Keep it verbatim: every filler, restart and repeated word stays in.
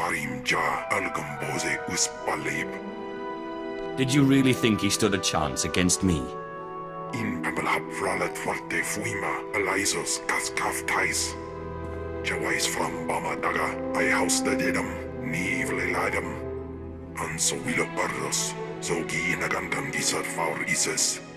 Did you really think he stood a chance against me? In Pamela Fralet Forte Fuima, Elisos, Kaskaf Tais. Jawais from Bamadaga, I house the Dedam, Nivle Ladam. And so we look Bardos, so Gi Nagandam Gisat Faur Isis.